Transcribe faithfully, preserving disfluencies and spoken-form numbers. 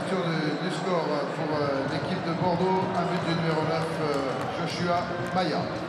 l'ouverture du, du score pour euh, l'équipe de Bordeaux, un but du numéro neuf, euh, Joshua Maya.